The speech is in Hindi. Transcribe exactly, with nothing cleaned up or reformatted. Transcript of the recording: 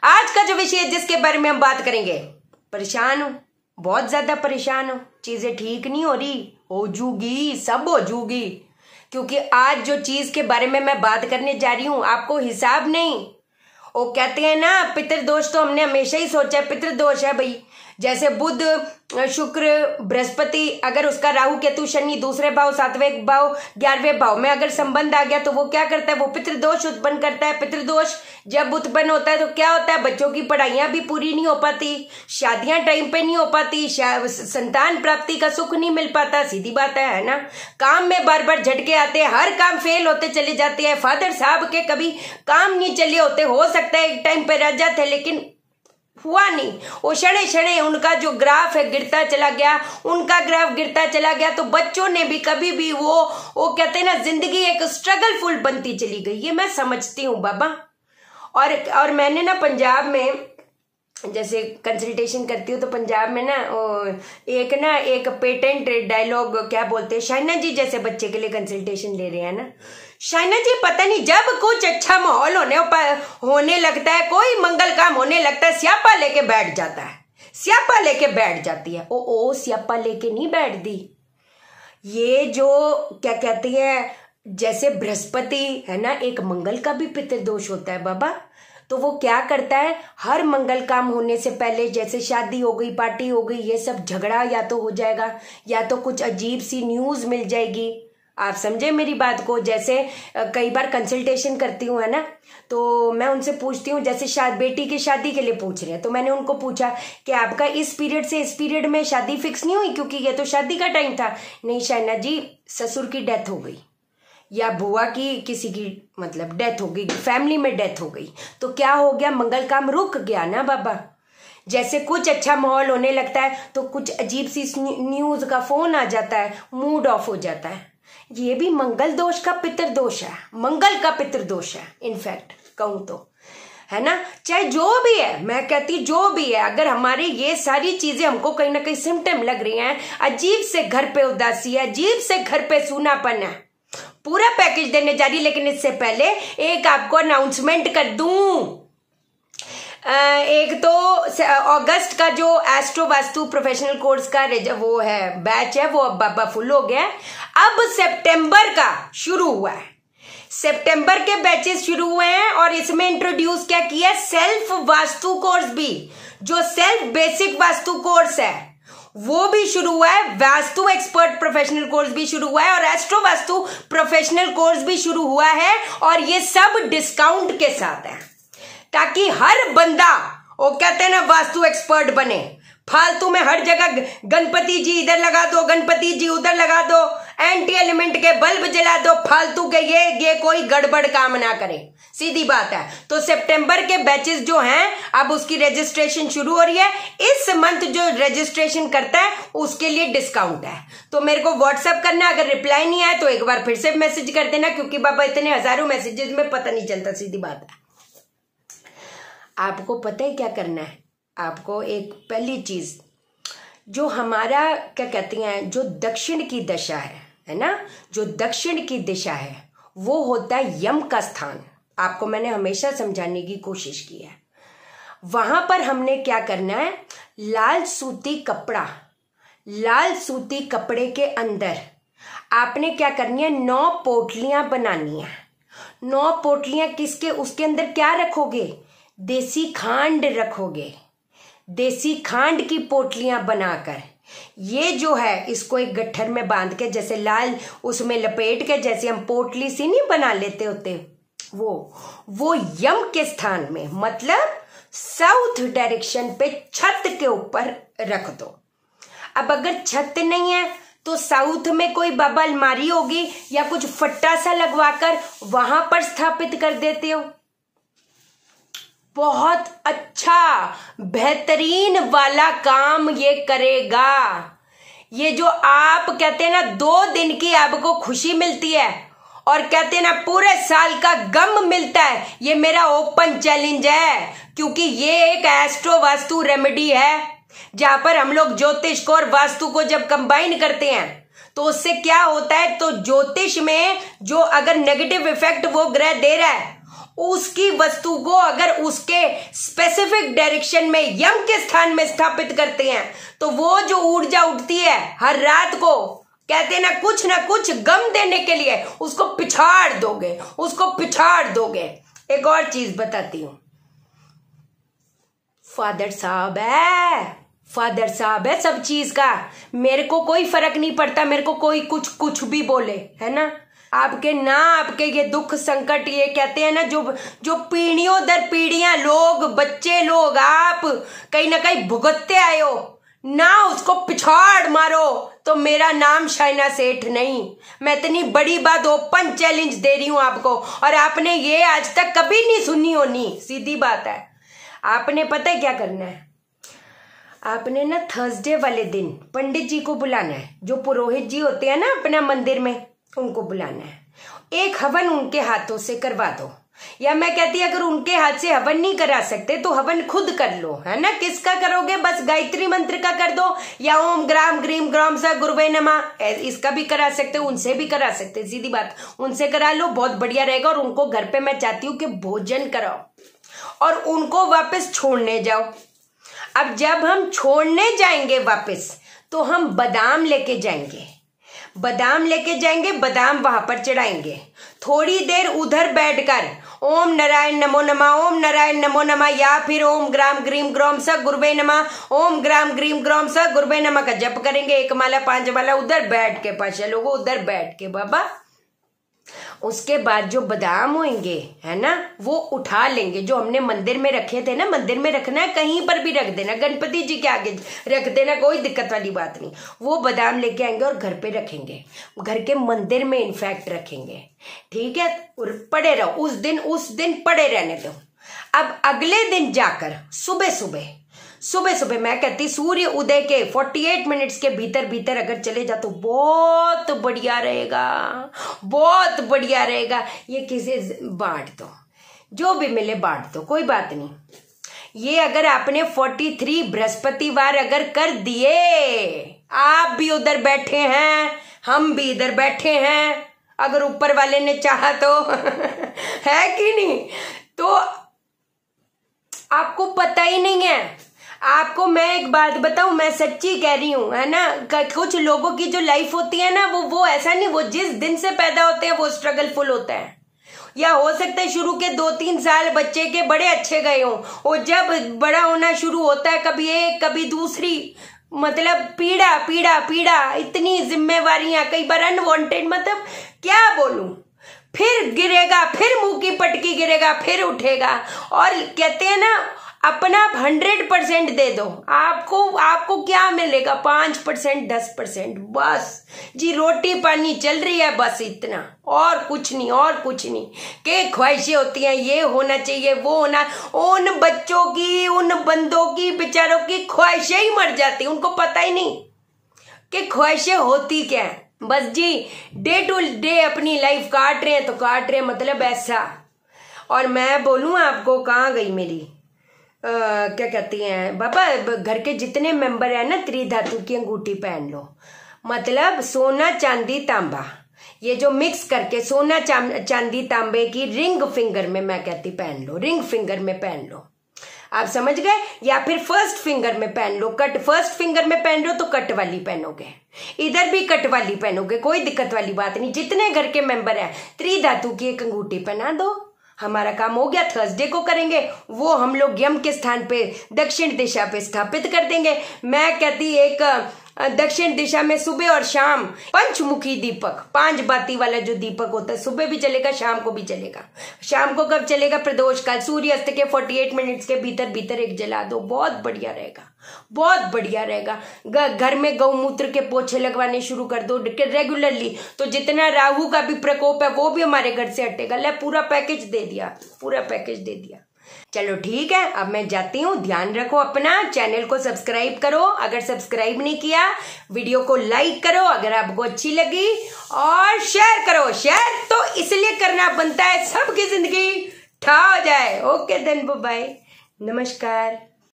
आज का जो विषय है जिसके बारे में हम बात करेंगे, परेशान हूं, बहुत ज्यादा परेशान हूं, चीजें ठीक नहीं हो रही, हो जूगी, सब हो जूगी। क्योंकि आज जो चीज के बारे में मैं बात करने जा रही हूं आपको हिसाब नहीं। वो कहते हैं ना पितृदोष, तो हमने हमेशा ही सोचा है पितृदोष है भाई। जैसे बुध, शुक्र, बृहस्पति, अगर उसका राहु केतु शनि दूसरे भाव, सातवें भाव, ग्यारहवें भाव में अगर संबंध आ गया तो वो क्या करता है, वो पितृदोष उत्पन्न करता है। पितृदोष जब उत्पन्न होता है तो क्या होता है, बच्चों की पढ़ाइयां भी पूरी नहीं हो पाती, शादियां टाइम पे नहीं हो पाती, संतान प्राप्ति का सुख नहीं मिल पाता। सीधी बात है, है ना। काम में बार बार झटके आते हैं, हर काम फेल होते चले जाते हैं। फादर साहब के कभी काम नहीं चले होते, हो सकता है एक टाइम पे रह जाते लेकिन हुआ नहीं। वो क्षणे क्षणे उनका जो ग्राफ है गिरता चला गया, उनका ग्राफ गिरता चला गया। तो बच्चों ने भी कभी भी वो वो कहते हैं ना जिंदगी एक स्ट्रगलफुल बनती चली गई। ये मैं समझती हूँ बाबा। और और मैंने ना पंजाब में जैसे कंसल्टेशन करती हूँ तो पंजाब में ना एक ना एक पेटेंट डायलॉग क्या बोलते हैं, शाइना जी जैसे बच्चे के लिए कंसल्टेशन ले रहे हैं ना, शाइना जी पता नहीं जब कुछ अच्छा माहौल होने होने लगता है, कोई मंगल काम होने लगता है, स्यापा लेके बैठ जाता है, स्यापा लेके बैठ जाती है। ओ ओ स्यापा लेके नहीं बैठती। ये जो क्या कहती है, जैसे बृहस्पति है ना, एक मंगल का भी पितृदोष होता है बाबा। तो वो क्या करता है, हर मंगल काम होने से पहले, जैसे शादी हो गई, पार्टी हो गई, ये सब झगड़ा या तो हो जाएगा या तो कुछ अजीब सी न्यूज मिल जाएगी। आप समझे मेरी बात को। जैसे कई बार कंसल्टेशन करती हूँ है ना, तो मैं उनसे पूछती हूँ, जैसे शादी बेटी की शादी के लिए पूछ रहे हैं, तो मैंने उनको पूछा कि आपका इस पीरियड से इस पीरियड में शादी फिक्स नहीं हुई, क्योंकि ये तो शादी का टाइम था। नहीं शाइना जी, ससुर की डेथ हो गई या बुआ की किसी की मतलब डेथ हो गई, फैमिली में डेथ हो गई, तो क्या हो गया, मंगल काम रुक गया ना बाबा। जैसे कुछ अच्छा माहौल होने लगता है तो कुछ अजीब सी न्यूज का फोन आ जाता है, मूड ऑफ हो जाता है। ये भी मंगल दोष का पितृदोष है, मंगल का पितृदोष है इनफैक्ट कहूं तो, है ना। चाहे जो भी है, मैं कहती जो भी है, अगर हमारी ये सारी चीजें हमको कहीं ना कहीं सिम्टम लग रही हैं, अजीब से घर पे उदासी है, अजीब से घर पे सूनापन है, पूरा पैकेज देने जा रही। लेकिन इससे पहले एक आपको अनाउंसमेंट कर दूं, एक तो अगस्त का जो एस्ट्रो वास्तु प्रोफेशनल कोर्स का वो है बैच है, वो अब बाबा फुल हो गया है। अब सितंबर का शुरू हुआ है, सितंबर के बैचेस शुरू हुए हैं और इसमें इंट्रोड्यूस क्या किया, सेल्फ वास्तु कोर्स भी, जो सेल्फ बेसिक वास्तु कोर्स है वो भी शुरू हुआ है, वास्तु एक्सपर्ट प्रोफेशनल कोर्स भी शुरू हुआ है और एस्ट्रो वास्तु प्रोफेशनल कोर्स भी शुरू हुआ है। और ये सब डिस्काउंट के साथ है, ताकि हर बंदा वो कहते हैं ना वास्तु एक्सपर्ट बने। फालतू में हर जगह गणपति जी इधर लगा दो, गणपति जी उधर लगा दो, एंटी एलिमेंट के बल्ब जला दो, फालतू के ये ये कोई गड़बड़ काम ना करे, सीधी बात है। तो सितंबर के बैचेस जो हैं अब उसकी रजिस्ट्रेशन शुरू हो रही है। इस मंथ जो रजिस्ट्रेशन करता है उसके लिए डिस्काउंट है। तो मेरे को व्हाट्सएप करना, अगर रिप्लाई नहीं आया तो एक बार फिर से मैसेज कर देना, क्योंकि बाबा इतने हजारों मैसेजेस में पता नहीं चलता, सीधी बात है। आपको पता है क्या करना है, आपको एक पहली चीज, जो हमारा क्या कहती हैं, जो दक्षिण की दिशा है है ना, जो दक्षिण की दिशा है वो होता है यम का स्थान। आपको मैंने हमेशा समझाने की कोशिश की है। वहां पर हमने क्या करना है, लाल सूती कपड़ा, लाल सूती कपड़े के अंदर आपने क्या करनी है, नौ पोटलियां बनानी है। नौ पोटलियां किसके, उसके अंदर क्या रखोगे, देसी खांड रखोगे। देसी खांड की पोटलियां बनाकर ये जो है इसको एक गट्ठर में बांध के, जैसे लाल उसमें लपेट के, जैसे हम पोटली सी नहीं बना लेते होते, वो वो यम के स्थान में, मतलब साउथ डायरेक्शन पे छत के ऊपर रख दो। अब अगर छत नहीं है तो साउथ में कोई बाबा अलमारी होगी या कुछ फट्टा सा लगवाकर वहां पर स्थापित कर देते हो। बहुत अच्छा बेहतरीन वाला काम ये करेगा। ये जो आप कहते हैं ना दो दिन की आपको खुशी मिलती है और कहते हैं ना पूरे साल का गम मिलता है, ये मेरा ओपन चैलेंज है। क्योंकि ये एक एस्ट्रो वास्तु रेमेडी है, जहां पर हम लोग ज्योतिष को और वास्तु को जब कंबाइन करते हैं तो उससे क्या होता है, तो ज्योतिष में जो अगर नेगेटिव इफेक्ट वो ग्रह दे रहा है उसकी वस्तु को अगर उसके स्पेसिफिक डायरेक्शन में यम के स्थान में स्थापित करते हैं तो वो जो ऊर्जा उठती है हर रात को, कहते ना कुछ ना कुछ गम देने के लिए, उसको पिछाड़ दोगे, उसको पिछाड़ दोगे। एक और चीज बताती हूं, फादर साहब है, फादर साहब है सब चीज का, मेरे को कोई फर्क नहीं पड़ता, मेरे को कोई कुछ कुछ भी बोले, है ना। आपके ना आपके ये दुख संकट, ये कहते हैं ना जो जो पीढ़ियों दर पीढ़ियां लोग, बच्चे लोग, आप कहीं ना कहीं भुगतते आए हो ना, उसको पिछाड़ मारो। तो मेरा नाम शाइना सेठ नहीं, मैं इतनी बड़ी बात ओपन चैलेंज दे रही हूं आपको, और आपने ये आज तक कभी नहीं सुनी होनी, सीधी बात है। आपने पता है क्या करना है, आपने ना थर्सडे वाले दिन पंडित जी को बुलाना है, जो पुरोहित जी होते हैं ना अपना मंदिर में, उनको बुलाना है, एक हवन उनके हाथों से करवा दो। या मैं कहती अगर उनके हाथ से हवन नहीं करा सकते तो हवन खुद कर लो, है ना। किसका करोगे, बस गायत्री मंत्र का कर दो, या ओम ग्राम ग्रीम ग्राम सा गुरुवे नमः, इसका भी करा सकते हो, उनसे भी करा सकते, सीधी बात, उनसे करा लो, बहुत बढ़िया रहेगा। और उनको घर पे मैं चाहती हूँ कि भोजन कराओ और उनको वापस छोड़ने जाओ। अब जब हम छोड़ने जाएंगे वापस तो हम बादाम लेके जाएंगे, बादाम लेके जाएंगे, बादाम वहां पर चढ़ाएंगे। थोड़ी देर उधर बैठकर ओम नारायण नमो नमः, ओम नारायण नमो नमः, या फिर ओम ग्राम ग्रीम ग्राम स गुरुवे नमः, ओम ग्राम ग्रीम ग्राम स गुरुवे नमः का जप करेंगे, एक माला पांच माला उधर बैठ के, पाशा लोगों उधर बैठ के बाबा। उसके बाद जो बादाम होंगे, है ना, वो उठा लेंगे, जो हमने मंदिर में रखे थे ना, मंदिर में रखना है, कहीं पर भी रख देना, गणपति जी के आगे रख देना, कोई दिक्कत वाली बात नहीं। वो बादाम लेके आएंगे और घर पे रखेंगे, घर के मंदिर में इनफैक्ट रखेंगे, ठीक है। और पड़े रहो उस दिन, उस दिन पड़े रहने दो। अब अगले दिन जाकर सुबह सुबह सुबह सुबह मैं कहती सूर्य उदय के अड़तालीस मिनट्स के भीतर भीतर अगर चले जा तो बहुत बढ़िया रहेगा, बहुत बढ़िया रहेगा। ये किसी बांट दो, जो भी मिले बांट दो, कोई बात नहीं। ये अगर आपने तैंतालीस बृहस्पतिवार अगर कर दिए, आप भी उधर बैठे हैं, हम भी इधर बैठे हैं, अगर ऊपर वाले ने चाहा तो है कि नहीं, तो आपको पता ही नहीं है। आपको मैं एक बात बताऊं, मैं सच्ची कह रही हूं, है ना। कुछ लोगों की जो लाइफ होती है ना, वो वो ऐसा नहीं, वो जिस दिन से पैदा होते हैं वो स्ट्रगलफुल होता है। या हो सकता है शुरू के दो तीन साल बच्चे के बड़े अच्छे गए हों, और जब बड़ा होना शुरू होता है, कभी एक कभी दूसरी, मतलब पीड़ा पीड़ा पीड़ा, इतनी जिम्मेवारियां, कई बार अनवांटेड, मतलब क्या बोलूं, फिर गिरेगा, फिर मुंह की पटकी गिरेगा, फिर उठेगा। और कहते हैं ना, अपना हंड्रेड परसेंट दे दो, आपको आपको क्या मिलेगा, पांच परसेंट दस परसेंट बस जी, रोटी पानी चल रही है, बस इतना, और कुछ नहीं, और कुछ नहीं। के ख्वाहिशें होती हैं, ये होना चाहिए, वो होना, उन बच्चों की, उन बंदों की, बेचारों की ख्वाहिशें ही मर जाती, उनको पता ही नहीं कि ख्वाहिशें होती क्या है। बस जी डे टू डे अपनी लाइफ काट रहे हैं तो काट रहे हैं, मतलब ऐसा। और मैं बोलूं आपको, कहाँ गई मेरी आ, क्या कहती हैं बाबा, घर के जितने मेंबर हैं ना, त्रिधातु की अंगूठी पहन लो, मतलब सोना चांदी तांबा, ये जो मिक्स करके सोना चांदी तांबे की रिंग फिंगर में मैं कहती पहन लो, रिंग फिंगर में पहन लो, आप समझ गए। या फिर फर्स्ट फिंगर में पहन लो, कट फर्स्ट फिंगर में पहन लो तो कट वाली पहनोगे, इधर भी कट वाली पहनोगे, कोई दिक्कत वाली बात नहीं। जितने घर के मेंबर हैं, त्रिधातु की एक अंगूठी पहना दो, हमारा काम हो गया। थर्सडे को करेंगे, वो हम लोग यम के स्थान पे दक्षिण दिशा पे स्थापित कर देंगे। मैं कहती एक दक्षिण दिशा में सुबह और शाम पंचमुखी दीपक, पांच बाती वाला जो दीपक होता है, सुबह भी चलेगा, शाम को भी चलेगा। शाम को कब चलेगा, प्रदोष काल, सूर्यास्त के अड़तालीस मिनट्स के भीतर भीतर एक जला दो, बहुत बढ़िया रहेगा, बहुत बढ़िया रहेगा। घर में गौमूत्र के पोछे लगवाने शुरू कर दो रेगुलरली, तो जितना राहु का भी प्रकोप है वो भी हमारे घर से हटेगा। ले पूरा पैकेज दे दिया, पूरा पैकेज दे दिया। चलो ठीक है, अब मैं जाती हूँ, ध्यान रखो अपना, चैनल को सब्सक्राइब करो, अगर सब्सक्राइब नहीं किया वीडियो को लाइक करो अगर आपको अच्छी लगी, और शेयर करो। शेयर तो इसलिए करना बनता है सबकी जिंदगी ठा हो जाए। ओके देन, बाय, नमस्कार।